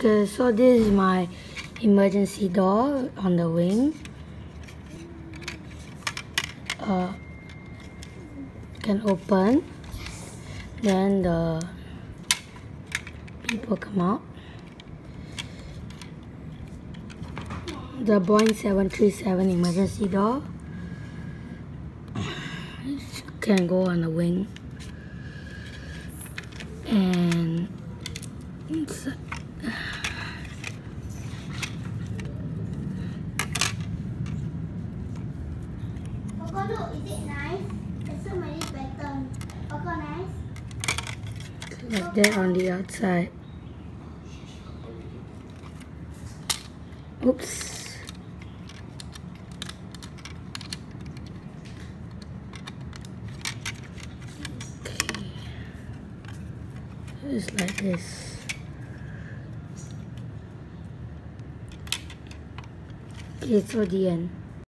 Okay, so this is my emergency door on the wing. Can open, then the people come out. The Boeing 737 emergency door can go on the wing, and it's look, is it nice? There's so many patterns. Nice? like that on the outside. Oops. Okay. It's like this. Okay, so the end.